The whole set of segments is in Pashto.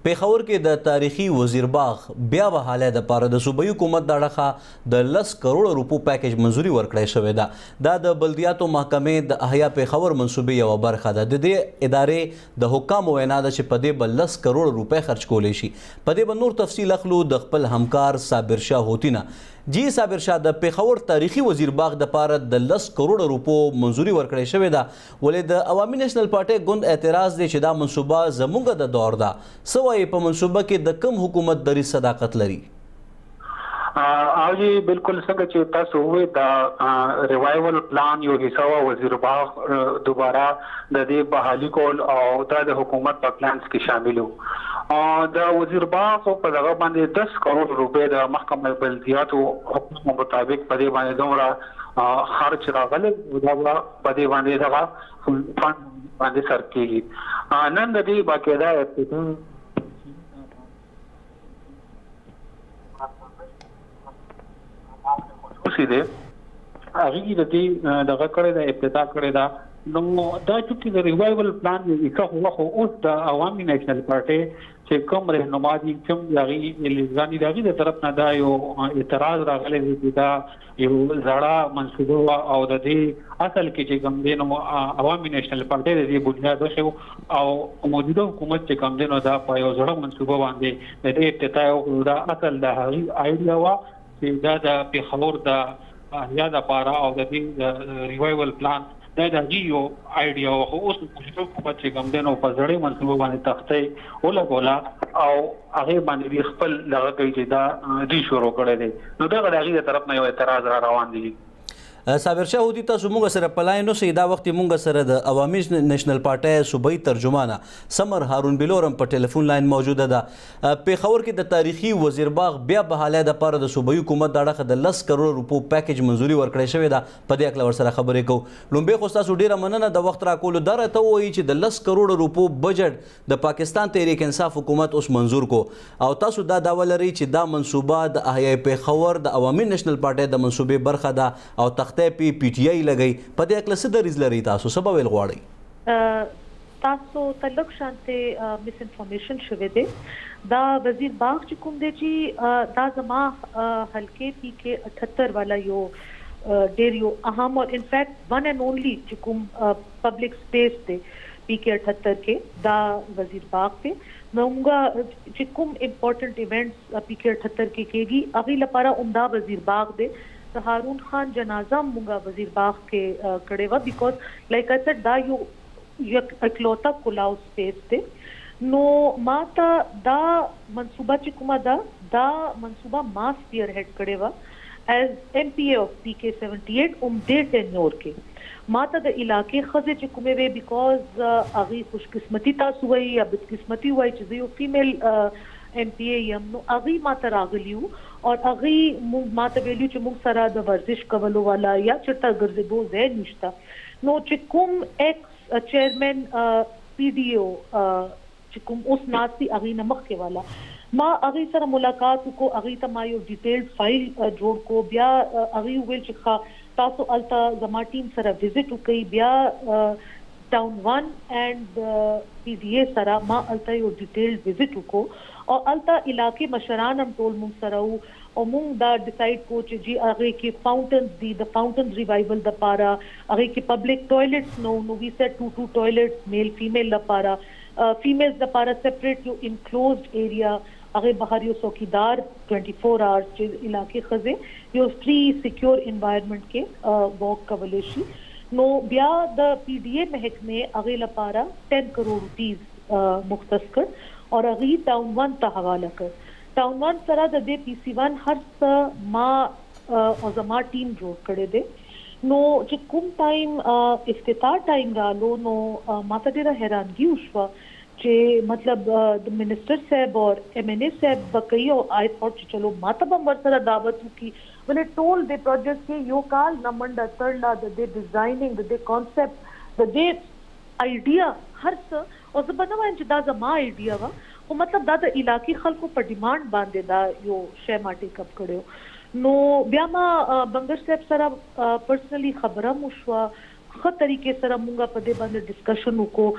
پیښور کې د تاریخي وزیر باغ بیا بحاله د پاره د صوبایي حکومت د اړخه د 10 کروڑ روپو پیکیج منزوري ورکړی شوې ده. دا د بلدیاتو محکمې د احیا پیښور منصوبې یوه برخه ده. د دې ادارې د حکامو وینا ده چې په دې به 10 کروڑ روپۍ خرچ کولی شي. په دې به نور تفصیل اخلو د خپل همکار صابر شاه هوتي نه. جی صابر شاه، د پیښور تاریخي وزیر باغ د پاره د 10 کروڑ روپو منزوري ورکړی شوې ده، ولې د عوامي نېشنل پارټۍ ګوند اعتراض دی چې دا منصوبه زموږ د دور ده. څه وایي په منصوبه کې د کوم حکومت دریځ صداقت لري؟ او جی بالکل څنګه چې تاسو وې د ریوایول پلان یو حصہ وزیر باغ دوباره د دې بحالي کول او د حکومت په پلانز کې شامل وو. د وزیر باغ په دغه باندې 10 کروڑ روپے د محکمه بلدیاتو حکم مطابق په دې باندې دومره خرچ راغلی دا په دې باندې دغه فند باندې سر کېږي. نن د دې باقاعده افتتاح سیده هغه د دې دغه کړی د افتتاح کړی دا نو دا چې د ریوایول پلان یې خو اوس د عوامي نېشنل پارټۍ چې کوم رهنما دي کوم هغه الزامي دغه د طرف نه دا یو اعتراض راغلی دی دا یو زړه منصوبه او د دې اصل کې چې کوم دین عوامي نېشنل پارټۍ د دې بنیاد شو او موجوده حکومت چې کوم دین دا په یو زړه منصوبه باندې د دې افتتاح او دا اصل د هغه آیډیا وا دا د پیښور د یا د پارا او د دې ریوایول پلان دا د یو آیډیا او اوس حکومت چې کوم دنو په ځړې منصوبه باندې تختې ولګولا او هغه باندې خپل لغه کوي چې دا دی شروع کړی دی. نو دا غوړي طرف نه یو اعتراض را روان دي. صابر شاه هوتي، تاسو موږ سره په لاین اوسئ. دا وخت موږ سره د عوامي نېشنل پارټۍ صوبایي ترجمانه سمر هارون بلورم په ټلیفون لاین موجوده ده. پیښور کې د تاریخي وزیر باغ بیا بحاله د پاره د صوبایي حکومت د اړخه د 10 کروڑ روپو پیکیج منزوري ورکړی شوې ده. په دې اړه ورسره خبرې کوو. لومبه خو تاسو ډیره مننه د وخت راکولو. دا راته وایي چې د 10 کروڑ روپو بجټ د پاکستان تحریک انصاف حکومت اوس منزور کو او تاسو دا داوا لرئ چې دا منصوبه د احیا پیښور د عوامي نېشنل پارټۍ د منصوبې برخه ده او پی ټی آی لګي. په دې اړه څه دریځ لري تاسو؟ څه به ویل غواړئ؟ تاسو تلک شانته مس انفارمیشن شوه دی. دا وزیر باغ چې کوم دی چې دا زما حلقې پی کې 78 والا یو ډیر یو اهم او ان فیکٹ ون اینڈ اونلی چې کوم پبلک سپیس دی پی کې 78 کې دا وزیر باغ دی. موږ چې کوم امپورټنٹ ایونټس پی کې 78 کې کېږي هغه لپاره عمده وزیر باغ دی. هارون خان جنازه مونږه وزیر باغ کې کړي و بیکاز لایک آی سیډ دا یو اکلوتا کلاو سپیس دی. نو ماته دا منصوبه چې کومه دا منصوبه ما سپیر هډ کړي و ایز ایم پی اے اف پی کے 78 دې ټینور کې ماته د علاقې خزه چې کومه وی بیکاز هغه خوش قسمتي تاسو وای یا بد قسمتي وای چې یو فیمیل ایم پی اے یم نو هغه ماته راغلیو او هغه ماته ویلو چې موږ سره د ورزش کولو والا یا چرته ګرځېدو ځای نشته. نو چې کوم ایکس چیرمن پی ډی او چې کوم اوس ناسي هغه نه مخکې والا ما هغه سره ملاقات کو هغه ته ما یو ډیټیلډ فایل جوړ کو بیا هغه ویل چې تاسو التا زما ټیم سره وزټ وکي بیا ټاون 1 اینڈ پی ډی اے سره ما التا یو ډیټیلډ وزټ وکو او التا علاقې مشران هم ټول مونږ سره او مونږ دا ډیسایډ کو چې جی هغه کې فاونټنز دی د فاونټنز ریوایول د پاره هغه کې پبلک ټوائلټس نو وی سیټ 2 ټوائلټس میل فیمیل د پاره فیمیلز د پاره سیپریټ یو انکلوزډ ایریا هغه بهر یو څوکیدار 24 آورز چې علاقې خزه یو فری سکیور انوایرنمنت کې واک کولای شي. نو بیا د پی ډی اے محکمه هغه لپاره 10 کروڑ روپیز مختص کړ اور هغه ټاون 1 ته حواله کړ. ټاون 1 سره د دې پی سی 1 هر څه ما او زما ټیم جوړ کړی دی. نو چې کوم ټایم افتتاح ټایم رالو نو ما ته ډیره حیرانګي وشوه چې مطلب د منسٹر صاحب اور ایم این اے صاحب بکئی او آئی تھاٹ چې چلو ما ته هم ورسره دعوت وکړي ولې ټول د پروجیکټ کې یو کال نه منډه تړله د دې ډیزاینینګ د دې کانسپټ د دې آیډیا هر څه او زه به نه وایم چې دا زما آیډیا وه خو مطلب دا د علاقې خلکو په ډیمانډ باندې دا یو شی ما ټیک اپ کړی. نو بیا ما بنګر صاحب سره پرسنلی خبره مو شوه ښه طریقې سره مونږ په دې باندې ډسکشن وکړو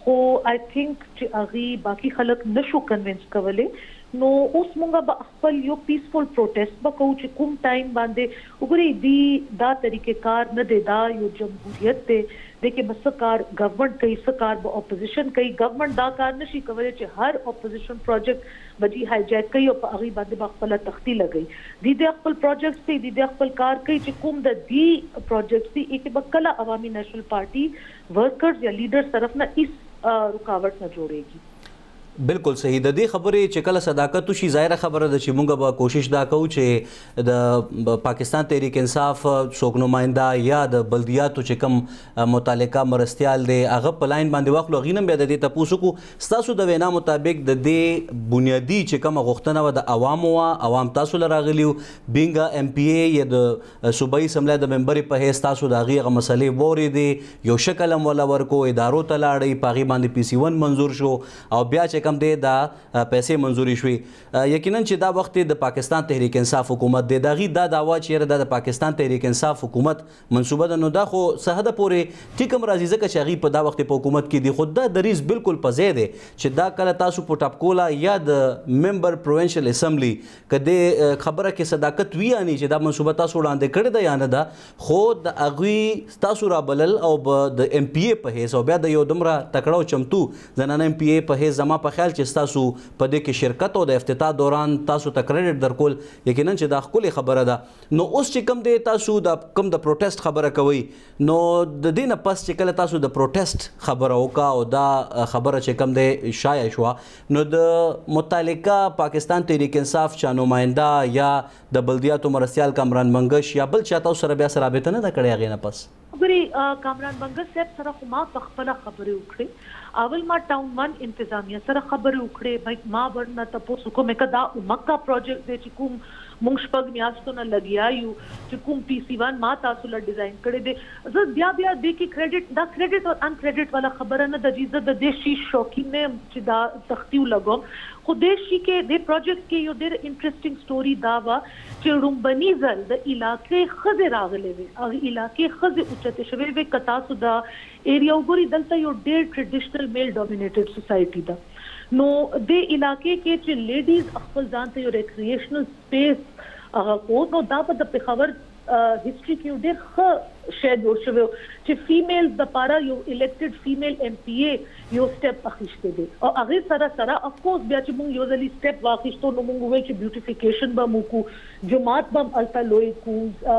خو آی تھنک چې هغه باقي خلک نشو کنوینس کولای نو اوس مونږه به خپل یو پیسفل پروټیسټ وکړو چې کوم ټایم باندې وګورئ دی دا طریقې کار نه دی دا یو جمهوریت دی د کې بس کار گورنمنٹ کوي سکار به اپوزیشن کوي گورنمنٹ دا کار نشي کولای چې هر اپوزیشن پروجیکټ بجی هایجیک کوي او په هغه باندې خپل تختی لګي د خپل پروجیکټ دی د خپل کار کوي چې کوم د دی پروجیکټ دی کې بکله عوامي نیشنل پارټي ورکرز یا لیډر طرف نه اس رکاوټ نه جوړيږي بالکل صحیح د دې خبرې چې کله صداقت شي ظاهره خبره ده چې موږ به کوشش دا کوو چې د پاکستان تحریک انصاف څوک نماینده یا د بلدیاتو چې کوم متعلقه مرستیال دی هغه په لاین باندې واخلو غینم بیا د دې تاسو کو ستاسو د وینا مطابق د دې بنیادی چې کوم غوښتنه و د عوام تاسو لراغلیو بینګا ام پی ای یا د صوبایي اسمبلی د ممبر په هیڅ تاسو د هغه مسلې ووري دي یو شکل ولا ورکو ادارو ته لاړی پاغي باندې پی سی 1 منزور شو او بیا چې کم دی دا پیسې منزوري شوي یقینا چې دا وخت د پاکستان تحریک انصاف حکومت دی دغه دا داوا چې د پاکستان تحریک انصاف حکومت منسوبه ده نو دا خو سهده پورې ټیکم راځي ځکه چې هغه په دا وخت په حکومت کې دی خود دا دریز بالکل په ځای دی چې دا کله تاسو په ټاپکولا یا د ممبر پروینشل اسمبلی کده خبره کې صداقت وی اني چې دا منسوبه تاسو وړاندې کړی دی یا نه ده خو د هغه تاسو را بلل او د ام پی ای په هیڅ او بیا د یو دمره تکړه چمتو زنانه ام پی ای په هیڅ زما په خیال چې تاسو په دې کې شرکت او د افتتاح دوران تاسو ته کریډټ درکول یقینا چې دا خپل خبره ده نو اوس چې کم دی تاسو د کم د پروټیسټ خبره کوي نو د دې نه پس چې کله تاسو د پروټیسټ خبره وکا او دا خبره چې کم دی شایع شو نو د متعلقه پاکستان تحریک انصاف چا نماینده یا د بلدیاتو مرستیال کامران منګش یا بل چا تاسو سره بیا سره رابطه نه کړی هغه نه پس وګورئ کامران منګش صاحب سره خو ما په خپله خبرې وکړې اول ما ټاون 1 انتظامیه سره خبرې وکړې ما ورنه تاسو کوم کدا مکه پروجیکټ دی چې کوم مونږ شپږ میاشتو نه لګیا یو چې کوم پی سی 1 ما تاسو له ډیزاین کړی دی زه بیا د کې کریډټ دا کریډټ او ان کریډټ والا خبره نه د جیزه د دیشي شوقین نه چې دا تختیو لګوم خو دیشي کې د پروجیکټ کې یو ډېر انټرېسټینګ سټوري دا وا چې رومبني ځل د علاقې خزه راغلي وي او علاقې خزه اوچته شوی وي کتا سو دا ایریا وګوري دلته یو ډېر ټریډیشنل میل ډومینیټډ سوسایټي ده نو د علاقې کې چې لیډیز خپل ځان ته یو ریکریشنل سپیس کو نو دا په پېښور هیستوري کې ډېر ښه شی جوړ شوی چې فیمیل د پاره یو الیکټډ فیمیل ام پی ای یو سټپ اخیسته دي او هغه سره اف کورس بیا چې موږ یو ځلې سټپ واخیستو نو موږ وایو چې بیوټیفیکیشن به موږ کو جماعت به التا لوی کو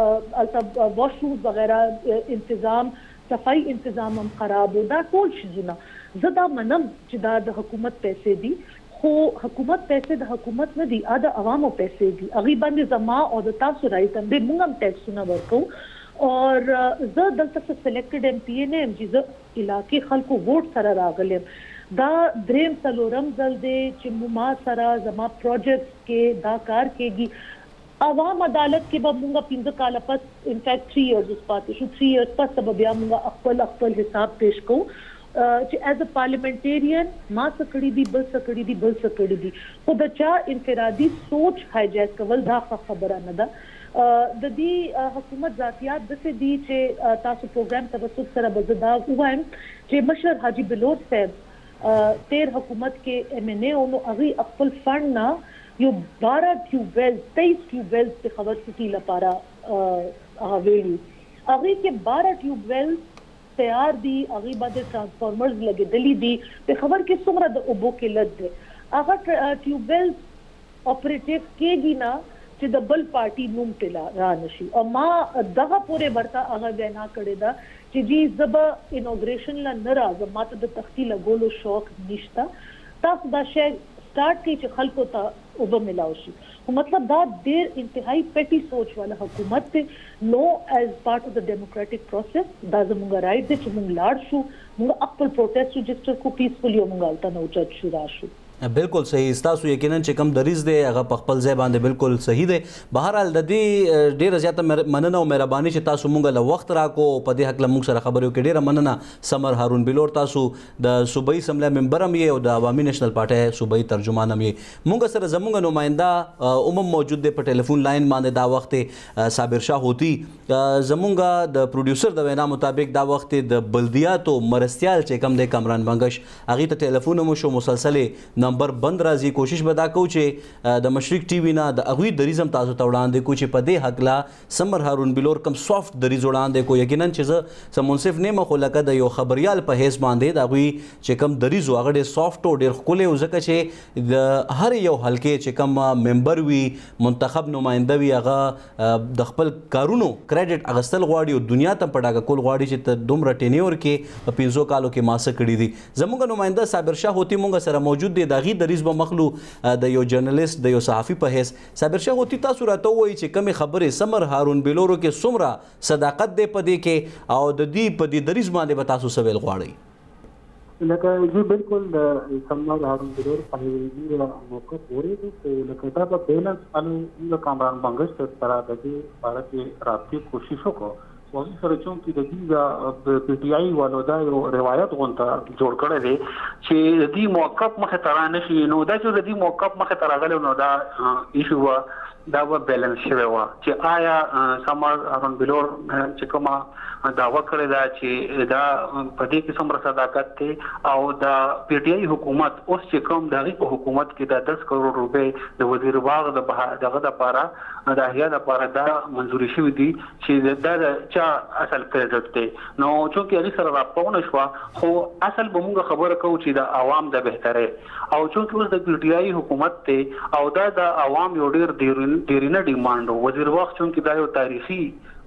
التا واشروم وغیرہ تنظیم صفائی انتظام هم خراب و دا ټول شیزونه زه دا منم چې دا د حکومت پیسې دي خو حکومت پیسې د حکومت نه دي د عوامو پیسې دي هغه باندې زما او د تاسو رایت هم موږ هم ټیکسونه ورکو اور زه دلته سلیکټډ ام پی ای نه ام چې زه علاقې خلکو ووټ سره راغلم دا دریم څلورم ځل دی چې ما سره زما پروجیکټ کې دا کار کېږي عوام عدالت کې به موږ 15 کال پس انفیکټ 3 ایئرز پاتې شو 3 ایئرز پس به بیا موږ خپل حساب پیش کوو چې ایز ا پارلیمنټیرین ما سکړی دی بل سکړی دی خو د چا انفرادي سوچ هایجیک کول دا خبره نه ده د دې حکومت ذاتيات د څه دي چې تاسو پروګرام توسط سره بزدا وایم چې مشر حاجی بلوچ صاحب تیر حکومت کې ایم ان ای او هغه خپل فند نه یو 12 ټیوبویل 23 ټیوبویل په خبر سټی لپاره ویلي هغه کې 12 ټیوبویل تیار دي هغه باندې ټرانسفارمرز لګیدلې دي په خبر کې څومره د اوبو قلت ده هغه ټیوبویل اپریټیو کېږي نه چې د بل پارټي نوم تلا را نشي او ما دغه پورې ورته هغه وینا کړې ده چې جی زب انوګریشن لا نه راځم ماته د تختی لګولو شوق نشته تاسو دا شی سٹارټ کی چې خلکو ته اوبه ملاو شي مطلب دا ډېر انتهایی پټي سوچ والا حکومت ته نو ایز پارٹ اف د ډیموکراټک پروسس دا زموږ رائټ دی چې موږ لاړ شو موږ خپل پروټیسټ رجسٹر کو پیسفلی موږ الته نو چت شو راشو بالکل صحیح تاسو یقینا چې کوم دریز دی هغه په خپل ځای باندې بالکل صحیح دی بهرحال د دې ډیره زیاته مننه او مهرباني چې تاسو مونږ له وخت راکو په دې حق له مونږ سره خبرې وکړې ډیره مننه سمر هارون بلور تاسو د صوبایي اسمبلی ممبر هم یې او د عوامي نېشنل پارټۍ صوبایي ترجمان هم یې مونږ سره زمونږ نماینده عموم موجود دی په ټلیفون لاین باندې دا وخت صابر شاه هوتی زمونږ د پروډوسر د وینا مطابق دا وخت د بلدیاتو مرستیال چې کوم دی کامران بنګش هغې ته ټلیفون مو شو مسلسلې نمبر بند راځي کوشش به دا کوو چې د مشرق ټي وي نه د هغوی دریځ هم تاسو ته وړاندې کوو چې په دې هکله سمر هارون بلور کوم سافټ دریځ وړاندې کوو یقینا چې زه څه منصف نه یم خو لکه د یو خبریال په حیث باندې د هغوی چې کوم دریځ و هغه ډېر سافټ او ډېر ښکلی و ځکه چې د هر یو حلقې چې کوم ممبر وي منتخب نماینده وي هغه د خپل کارونو کریډټ اخیستل غواړي او دنیا ته په ډاګه کول غواړي چې ته دومره ټینیور کې په 500 کالو کې ما څه کړي دي زموږ نماینده صابر شاه هوتي مونږ سره موجود دی د هغې دریځ به مخلو د یو جرنالیست د یو صحافي په حیث صابر شاه هوتي تاسو راته ووایي چې کومې خبرې سمر هارون بلورو کې څومره صداقت دی په دې کې او د دې په دې دریځ باندې به تاسو څه ویل غواړئ لکه جی بالکل د سمر هارون بلور په دې موقف ورېږي چې لکه دا به بیلنس انو کامران بنګش تر سره د دې باره کې رابطې کوشش وکړو وایي سره چون کې د دې پی ټی آی والو دا یو روایت غونته جوړ کړی دی چې د دې موقف مخې ته رانشي نو دا چې د دې موقف مخې ته راغلی نو دا ایشو وه دا به بیلنس شوی وه چې آیا سمر هارون بلور چې کومه دعوه کړې ده چې دا په دې کې څومره صداقت دی او د پی ټی آی حکومت اوس چې کوم د هغې په حکومت کې د 10 کروڑ روپۍ د وزیر باغ دغه دپاره د احیا دپاره دا منظوري شوي دي چې دا د چا اصل کریډټ دی نو چونکې هغې سره رابطه ونه شوه خو اصل به مونږ خبره کوو چې د عوام د بهترۍ او چونکې اوس د پی ټی آی حکومت دی او دا د عوام یو ډېر ډیرینه ډیمانډ وزیر وخت چونکې دا یو تاریخي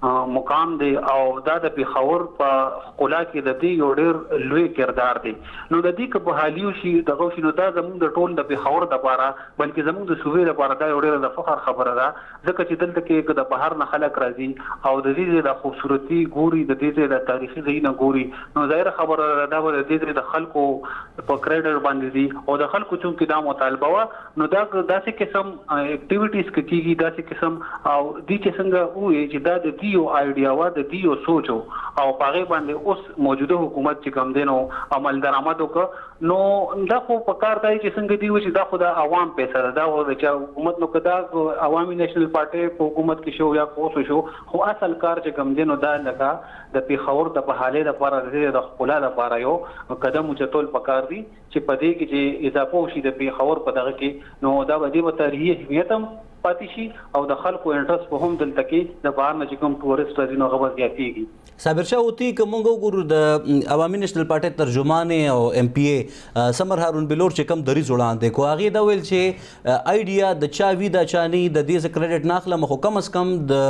مقام دی او دا د پیښور په ښکلا کې د دې یو ډېر لوی کردار دی نو د دې که بحالي وشي دغه وشي نو دا زموږ د ټول د پیښور دپاره بلکې زموږ د صوبې دپاره دا یو ډېره د فخر خبره ده ځکه چې دلته کې که د بهر نه خلک راځي او د دې ځای د خوبصورتي ګوري د دې ځای د تاریخي ځایونه ګوري نو ظاهره خبره ده دا به د دې ځای د خلکو په کریډټ باندې دي او د خلکو چونکې دا مطالبه وه نو دا داسې قسم اکټیویټیز که کېږي داسې قسم او دې چې څنګه ووایي چې دا د یو آیډیا وا د دې یو سوچ او په هغې باندې اوس موجوده حکومت چې کوم دی نو عمل درآمد وکړه نو دا خو په کار دی چې څنګه دی چې دا خو د عوام پیسه ده دا خو د چا حکومت نو که دا عوامي نیشنل پارټۍ په حکومت کې شو یا اوسو شو خو اصل کار چې کوم دی نو دا لکه د پیښور د بحالۍ دپاره د ښکلا دپاره یو قدم اوچتول پکار دي چې په دې کې چې اضافه وشي د پیښور په دغه کې نو دا به دې به تاریخي اهمیت هم پاتې شي او د خلکو انټرست به هم دلته کې د بهر نه چې کوم ټورسټ راځي نو هغه به زیاتېږي صابر شاه هوتي که موږ وګورو د عوامي نیشنل پارټۍ ترجمان او ایم پی اے سمر هارون بلور چې کوم دریځ وړاندې کو هغې دا ویل چې آیډیا د چا وي د چا نه د دې زه کریډټ نه اخلم خو کم از کم د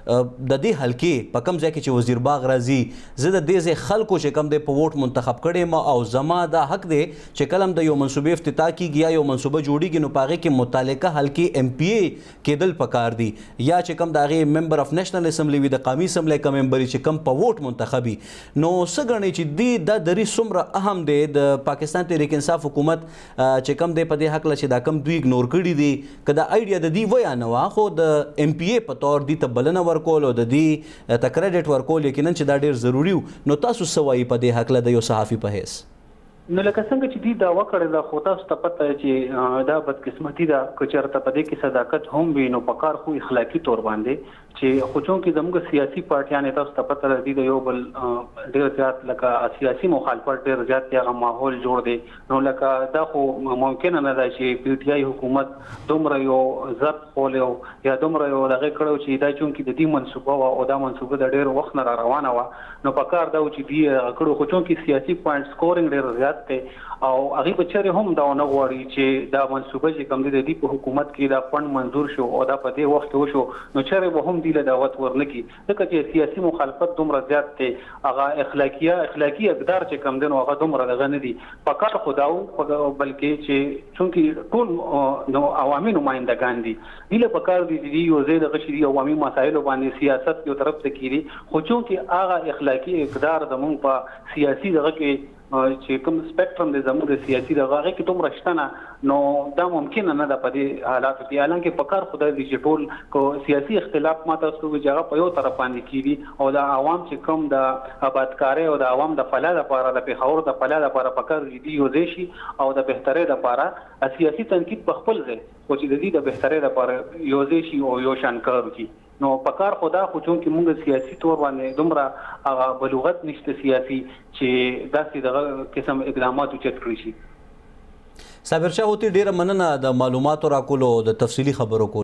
دې حلقې په کوم ځای کې چې وزیر باغ راځي زه د دې ځای خلکو چې کوم دی په ووټ منتخب کړی یم او زما دا حق دی چې کله هم د یو منصوبې افتتاح کېږي یا یو منصوبه جوړېږي نو په هغې کې متعلقه حلقې ایم پی اے کېدل پکار دي یا چې کوم د هغې ممبر اف نیشنل اسمبلی وي د قومي اسمبلی که ممبر چې کوم په ووټ منتخبي نو څه ګڼئ چې دا دریځ څومره اهم دی د پاکستان تحریک انصاف حکومت چې کوم دی په دې هکله چې دا کوم دوی اګنور کړي دي که دا آیډیا د دوی ویه نه وه خو د ایم پی اے په طور دوی ته بلنه ورکول او د دوی ته کریډټ ورکول یقینا چې دا ډېر ضروري و نو تاسو څه وایي په دې هکله د یو صحافي په حیث نو لکه څنګه چې دوی دعوه کړې ده خو تاسو ته پته چې دا بدقسمتي ده که چېرته په دې کې صداقت هم وي نو په کار خو اخلاقي طور باندې چې خو چونکې زموږ سیاسي پارټیانې تاسو ته پته ده دوی د یو بل ډېر زیات لکه سیاسي مخالفت ډېر زیات دی هغه ماحول جوړ دی نو لکه دا خو ممکنه نه ده چې پی ټی آی حکومت دومره یو ضبط خولی یا دومره یو دغه کړی چې دا چونکې د دې منصوبه وه او دا منصوبه د ډېر وخت نه را روانه وه نو په کار دا و چې دوی هغه کړو خو چونکې سیاسي پوینټ سکورینګ ډېر زیات دی او هغې به چېرې هم دا ونه غواړي چې دا منصوبه چې کوم دی د دې په حکومت کې دا فنډ منظور شو او دا په دې وخت کې وشو نو چېرې به هم دوی له دعوت ورنه کړي ځکه چې سیاسي مخالفت دومره زیات دی هغه اخلاقي اقدار چې کوم دی نو هغه دومره دغه نه دي په کار خو دا بلکې چې چونکې ټول نو عوامي نمایندګان دي دوی له په کار دي چې یو ځای دغه شي عوامي مسایلو باندې سیاست یو طرف ته کړي خو چونکې هغه اخلاقي اقدار زموږ په سیاسي دغه کې چې کوم سپیکټرم د زموږ د سیاسي دغه هغه کې دومره شته نه نو دا ممکن نه ده په دې حالاتو کې حالانکه په کار خدای دې چې ټول کو سیاسي اختلاف ماته څو جګه په یو طرف باندې کیږي او د عوام چې کوم د آبادکاري او د عوام د فلاح لپاره د پیښور د فلاح لپاره په کار دي یو شي او د بهترۍ لپاره سیاسي تنقید په خپل ځای خو چې د دې د بهترۍ لپاره یو شي او یو شان کار وکړي نو پکار خدا خو چون کې موږ سیاسي تور باندې دومره هغه بلوغت نشته سیاسي چې داسې دغه قسم اقدامات اوچت کړی شي. صابر شاه هوتي ډیره مننه د معلوماتو راکولو د تفصیلی خبرو